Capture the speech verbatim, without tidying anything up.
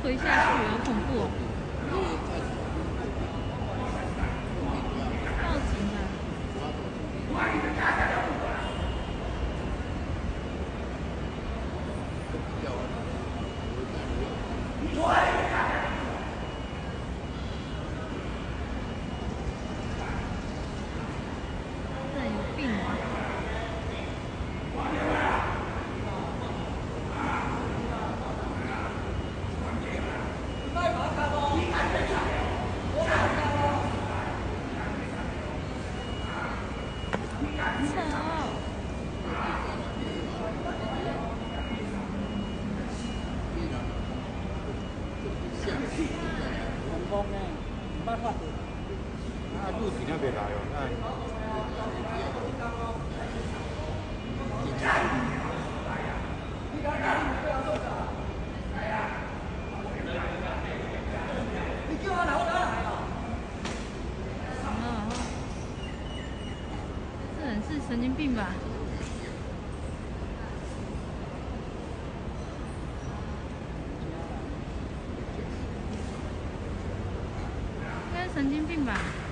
跪下去，好恐怖哦！报警了！这有病啊！ 成功呢，办法的。 啊，路几那边来哦？那。 你叫他来，我哪来啊？哦，这人是神经病吧？应该是神经病吧？